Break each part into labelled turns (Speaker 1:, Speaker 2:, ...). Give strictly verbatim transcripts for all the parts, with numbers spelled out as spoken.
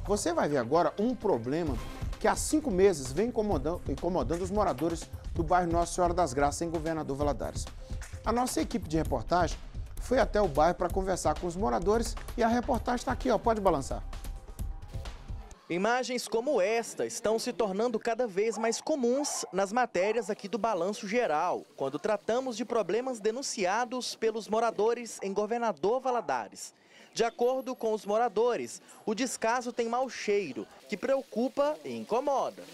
Speaker 1: Você vai ver agora um problema que há cinco meses vem incomodando, incomodando os moradores do bairro Nossa Senhora das Graças, em Governador Valadares. A nossa equipe de reportagem foi até o bairro para conversar com os moradores e a reportagem está aqui, ó, pode balançar.
Speaker 2: Imagens como esta estão se tornando cada vez mais comuns nas matérias aqui do Balanço Geral, quando tratamos de problemas denunciados pelos moradores em Governador Valadares. De acordo com os moradores, o descaso tem mau cheiro, que preocupa e incomoda.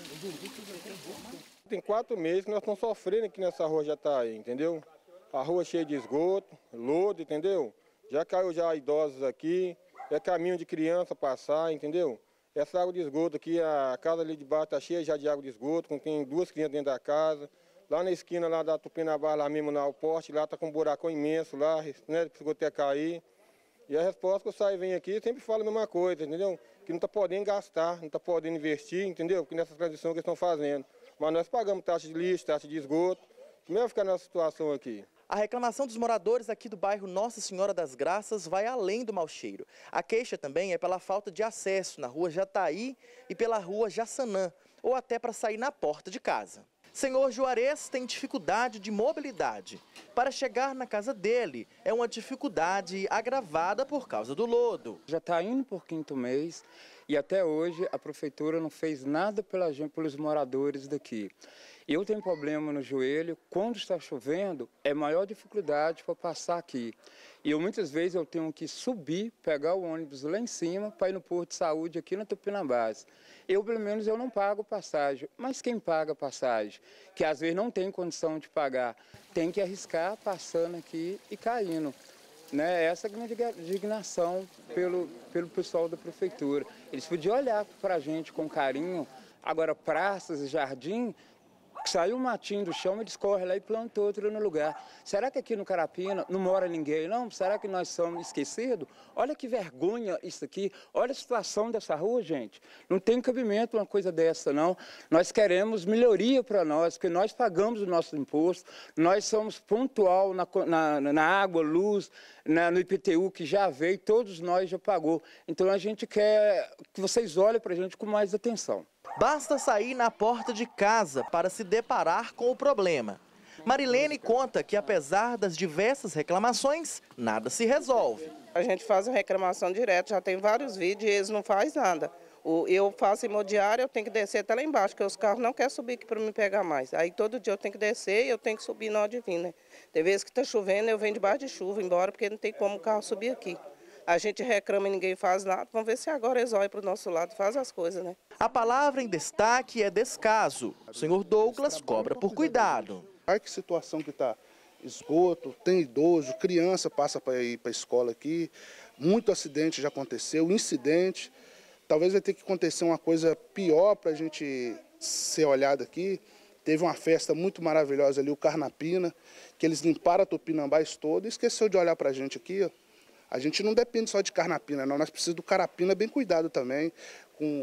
Speaker 3: Tem quatro meses que nós estamos sofrendo aqui nessa rua Jataí, entendeu? A rua cheia de esgoto, lodo, entendeu? Já caiu já idosos aqui, é caminho de criança passar, entendeu? Essa água de esgoto aqui, a casa ali de baixo está cheia já de água de esgoto, tem duas crianças dentro da casa. Lá na esquina lá da Tupinambá, lá mesmo na Alporte, lá está com um buracão imenso lá, né, que o esgoto ia cair. E a resposta que eu saio vem aqui sempre fala a mesma coisa, entendeu? Que não está podendo gastar, não está podendo investir, entendeu? Porque nessas transições que eles estão fazendo. Mas nós pagamos taxa de lixo, taxa de esgoto, como é que ficar nessa situação aqui?
Speaker 2: A reclamação dos moradores aqui do bairro Nossa Senhora das Graças vai além do mau cheiro. A queixa também é pela falta de acesso na rua Jataí e pela rua Jaçanã, ou até para sair na porta de casa. Senhor Juarez tem dificuldade de mobilidade. Para chegar na casa dele, é uma dificuldade agravada por causa do lodo.
Speaker 4: Já está indo por quinto mês e até hoje a prefeitura não fez nada pela gente, pelos moradores daqui. Eu tenho problema no joelho, quando está chovendo, é maior dificuldade para passar aqui. E eu, muitas vezes eu tenho que subir, pegar o ônibus lá em cima para ir no posto de saúde aqui na Tupinambás. Eu, pelo menos, eu não pago passagem, mas quem paga passagem, que às vezes não tem condição de pagar, tem que arriscar passando aqui e caindo. Né? Essa é a minha indignação pelo, pelo pessoal da prefeitura. Eles podiam olhar para a gente com carinho, agora praças e jardim, saiu um matinho do chão, eles correm lá e plantam outro no lugar. Será que aqui no Carapina não mora ninguém, não? Será que nós somos esquecidos? Olha que vergonha isso aqui. Olha a situação dessa rua, gente. Não tem cabimento uma coisa dessa, não. Nós queremos melhoria para nós, porque nós pagamos o nosso imposto, nós somos pontual na, na, na água, luz, na, no I P T U, que já veio, todos nós já pagou. Então a gente quer que vocês olhem para a gente com mais atenção.
Speaker 2: Basta sair na porta de casa para se deparar com o problema. Marilene conta que, apesar das diversas reclamações, nada se resolve.
Speaker 5: A gente faz a reclamação direto, já tem vários vídeos e eles não fazem nada. Eu faço imobiliária, eu tenho que descer até lá embaixo, porque os carros não querem subir aqui para me pegar mais. Aí todo dia eu tenho que descer e eu tenho que subir na hora de vir, né? Tem vezes que está chovendo, eu venho debaixo de chuva embora, porque não tem como o carro subir aqui. A gente reclama e ninguém faz nada. Vamos ver se agora eles olham para o nosso lado e fazem as coisas, né?
Speaker 2: A palavra em destaque é descaso. O senhor Douglas cobra por cuidado.
Speaker 6: Olha que situação que está. Esgoto, tem idoso, criança passa para ir para a escola aqui. Muito acidente já aconteceu, incidente. Talvez vai ter que acontecer uma coisa pior para a gente ser olhado aqui. Teve uma festa muito maravilhosa ali, o Carnapina, que eles limparam a Tupinambás toda e esqueceu de olhar para a gente aqui, ó. A gente não depende só de carnapina, não. Nós precisamos do carapina bem cuidado também, com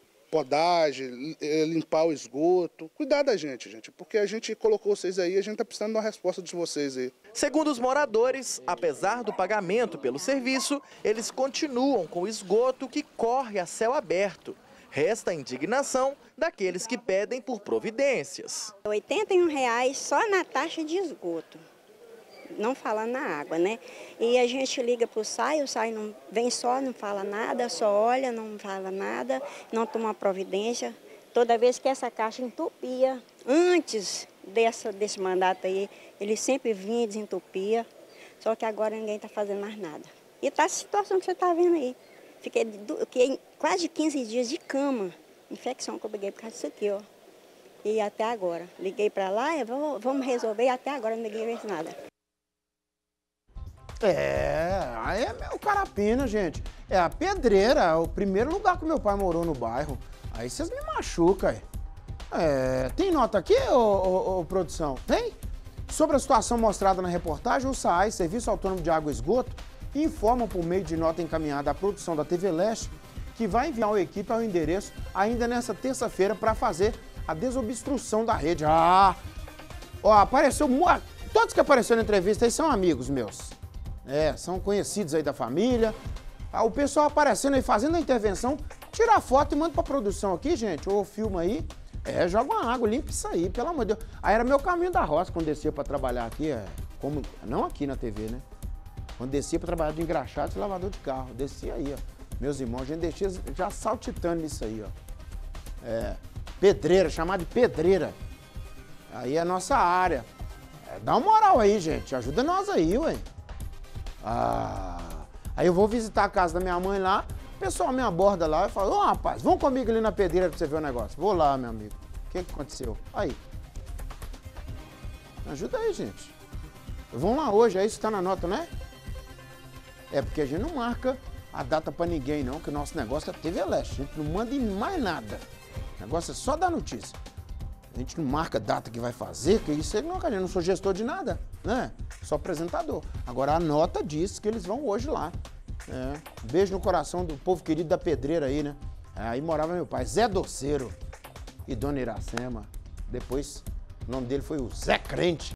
Speaker 6: podagem, limpar o esgoto. Cuidar da gente, gente, porque a gente colocou vocês aí, a gente está precisando de uma resposta de vocês aí.
Speaker 2: Segundo os moradores, apesar do pagamento pelo serviço, eles continuam com o esgoto que corre a céu aberto. Resta a indignação daqueles que pedem por providências.
Speaker 7: oitenta e um reais só na taxa de esgoto. Não fala na água, né? E a gente liga para o S A I, o S A I não vem só, não fala nada, só olha, não fala nada, não toma providência. Toda vez que essa caixa entupia, antes dessa, desse mandato aí, ele sempre vinha e desentupia, só que agora ninguém está fazendo mais nada. E está a situação que você está vendo aí. Fiquei, fiquei quase quinze dias de cama, infecção que eu peguei por causa disso aqui, ó. E até agora. Liguei para lá, vamos resolver, e até agora ninguém fez nada.
Speaker 1: É, aí é o Carapina, gente. É a pedreira, é o primeiro lugar que meu pai morou no bairro. Aí vocês me machucam, aí. É, tem nota aqui, ô, ô, ô, produção? Tem? Sobre a situação mostrada na reportagem, o S A I, Serviço Autônomo de Água e Esgoto, informa por meio de nota encaminhada à produção da T V Leste que vai enviar uma equipe ao endereço ainda nessa terça-feira para fazer a desobstrução da rede. Ah! Ó, apareceu... Todos que apareceram na entrevista aí são amigos meus. É, são conhecidos aí da família. Ah, o pessoal aparecendo aí, fazendo a intervenção tira a foto e manda pra produção aqui, gente, ou filma aí. É, joga uma água, limpa isso aí, pelo amor de Deus. Aí era meu caminho da roça quando descia pra trabalhar aqui, é, como, não aqui na T V, né? Quando descia pra trabalhar de engraxado e lavador de carro. Descia aí, ó. Meus irmãos, a gente descia já saltitando nisso aí, ó. É, pedreira, chamada de pedreira. Aí é a nossa área. É, dá uma moral aí, gente. Ajuda nós aí, ué. Ah, aí eu vou visitar a casa da minha mãe lá. O pessoal me aborda lá e fala, ô, rapaz, vamos comigo ali na pedreira pra você ver o negócio. Vou lá, meu amigo. O que que aconteceu? Aí. Ajuda aí, gente. Vamos lá hoje, é isso que tá na nota, né? É porque a gente não marca a data pra ninguém, não, que o nosso negócio é T V Leste. A gente não manda em mais nada. O negócio é só dar notícia. A gente não marca a data que vai fazer, que isso aí não, cara, eu não sou gestor de nada, né? Sou apresentador. Agora a nota diz que eles vão hoje lá. É. Beijo no coração do povo querido da Pedreira aí, né? Aí morava meu pai, Zé Doceiro e Dona Iracema. Depois, o nome dele foi o Zé Crente.